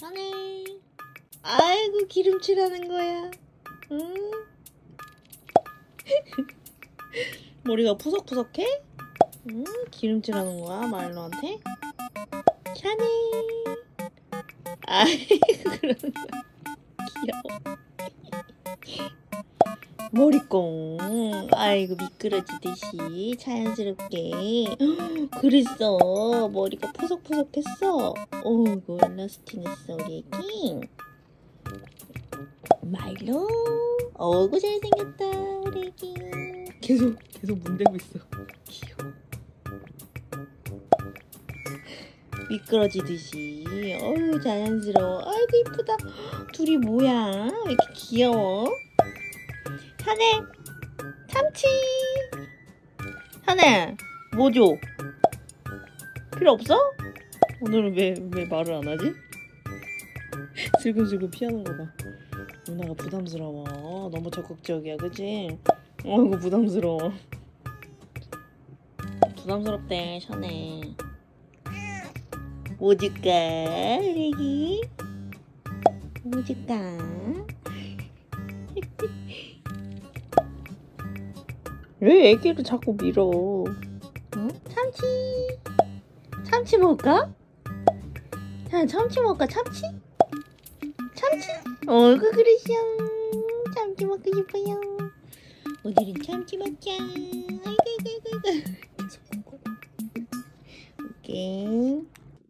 편해. 아이고 기름칠하는 거야. 응? 머리가 푸석푸석해? 응? 기름칠하는 거야 마일로한테? 샤네. 아이고 그러는 거야. 귀여워. 머리꽁. 아이고 미끄러지듯이 자연스럽게. 그랬어. 머리가 푸석푸석했어. 어이구 엘라스틴 했어 우리 애기. 마일로. 어이구 잘생겼다 우리 애기. 계속 문대고 있어. 귀여워. 미끄러지듯이. 어휴 자연스러워. 아이고 이쁘다. 둘이 뭐야 왜 이렇게 귀여워. 하네 참치. 하네 뭐 줘? 필요 없어? 오늘은 왜 말을 안 하지? 슬금슬금 피하는 거 봐. 누나가 부담스러워. 너무 적극적이야 그치? 어이구 부담스러워. 부담스럽대 샤네. 뭐 줄까 우리 애기? 뭐 줄까? 왜 애기를 자꾸 밀어? 어? 참치. 참치 먹을까? 자, 참치 먹을까? 참치? 참치? 어이구 그러시오. 참치 먹고 싶어요. 오늘은 참치 먹자. 아이고. 계속 먹어. 오케이.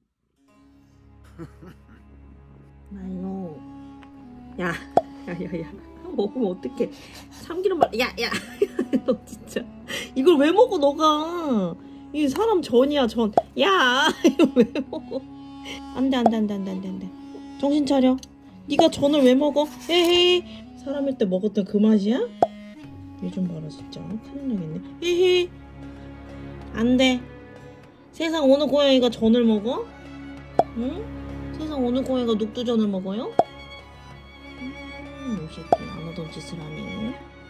마일로. 야. 먹으면 어떡해. 참기름 말. 야. 너 진짜. 이걸 왜 먹어 너가. 이게 사람 전이야 전. 야. 이거 왜 먹어. 안돼. 정신 차려. 네가 전을 왜 먹어? 에헤이. 사람일 때 먹었던 그 맛이야? 얘 좀 봐라 진짜. 큰일 나겠네. 에헤이. 안돼. 세상 어느 고양이가 전을 먹어? 응? 세상 어느 고양이가 녹두전을 먹어요? 이 새끼 안 하던 짓을 하네.